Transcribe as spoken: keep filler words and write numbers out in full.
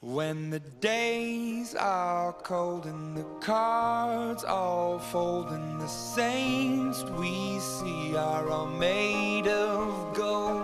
When the days are cold and the cards all fold and the saints we see are all made of gold,